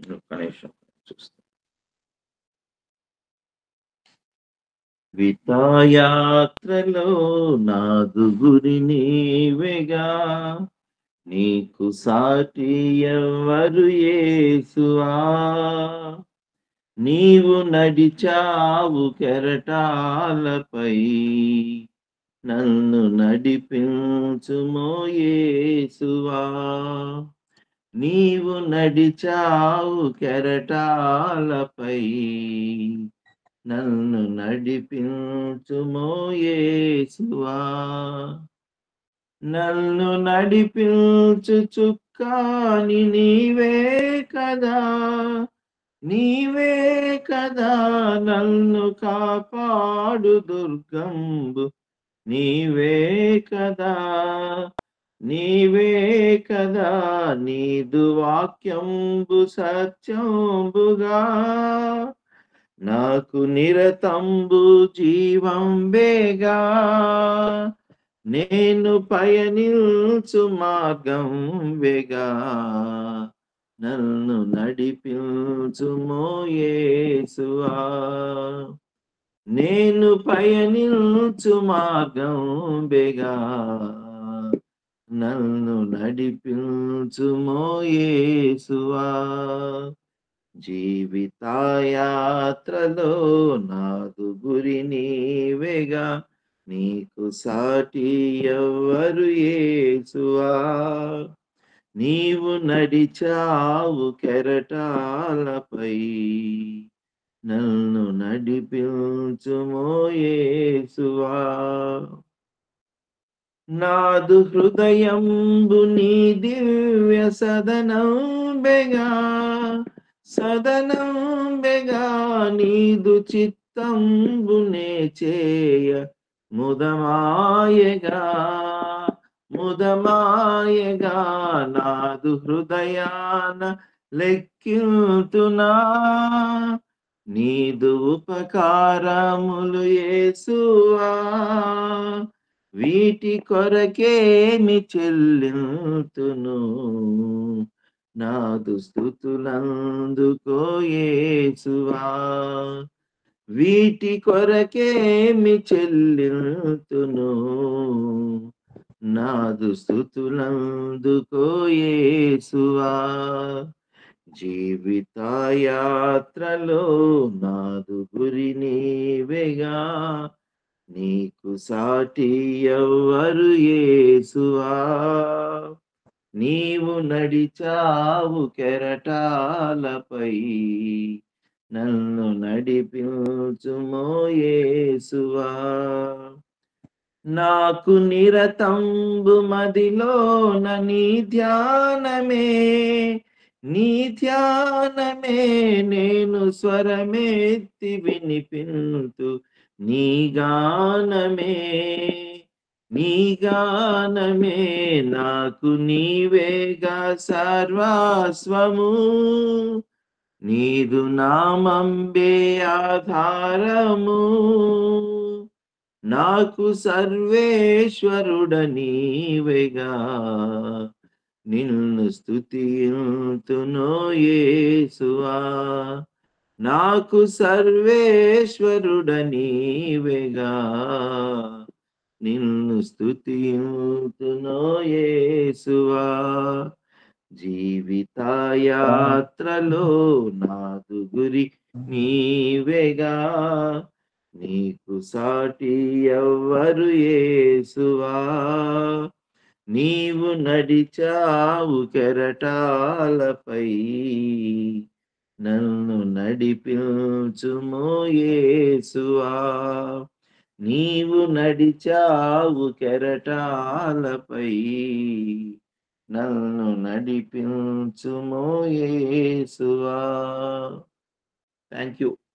ఒక్క నిమిషం చూస్తా. వితాయాత్రలో నాదు గురి నీవేగా, నీకు సాటి ఎవ్వరు యేసువా. నీవు నడిచావు కెరటాలపై, నన్ను నడిపించుమో యేసువా. నీవు నడిచావు కెరటాలపై, నన్ను నడిపించుమో యేసువా. నన్ను నడిపించు చుక్కాని నీవే కదా, నీవే కదా. నన్ను కాపాడు దుర్గంబు నీవే కదా, నీవే కదా. నీదు వాక్యంబు సత్యంబుగా, నాకు నిరతంబు జీవం బేగా. నేను పయనించు మార్గం వేగా, నన్ను నడిపించుమో యేసువా. నేను పయనించు మార్గం బేగా, నన్ను నడిపించుమో యేసువా. జీవితాయాత్రలో నాదు గురి నీవేగా, నీకు సాటి ఎవ్వరు యేసువా. నీవు నడిచావు కెరటాలపై, నన్ను నడిపించుమో యేసువా. నాదు హృదయంబు నీ దివ్య సదనం బెగా, సదనం బెగా. నీదు చిత్తంబునే చేయ ముదమాయగా, ముదమాయగా. నాదు హృదయాన లెక్కింతునా, నీదు ఉపకారములు యేసువా. వీటి కొరకేమి చెల్లింతును, నాదు స్తుతులందుకో యేసువా. వీటి కొరకేమి చెల్లింతును, నాదు స్తుతులందుకో యేసువా. జీవితాయాత్రలో నాదు గురి నీవేగా, నీకు సాటి ఎవ్వరు యేసువా. నీవు నడిచావు కెరటాలపై, నన్ను నడిపించుమో యేసువా. నాకు నిరతంబు మదిలోన నీ ధ్యానమే, నీ ధ్యానమే. నేను స్వరమెత్తి వినిపింతు నీ గానమే, నీ గానమే. నాకు నీవేగా సర్వస్వము, నీదు నామంబే ఆధారము. నాకు సర్వేశ్వరుడ నీవేగా, నిన్ను స్తుతింతునో యేసువా. నాకు సర్వేశ్వరుడ నీవేగా, నిన్ను స్తుతింతునో యేసువా. జీవితాయాత్రలో నాదు గురి నీవేగా, నీకు సాటి ఎవ్వరు యేసువా. నీవు నడిచావు కెరటాలపై, నన్ను నడిపించుమో యేసువా. నీవు నడిచావు కెరటాలపై, నన్ను నడిపించుమో యేసువా. Thank you.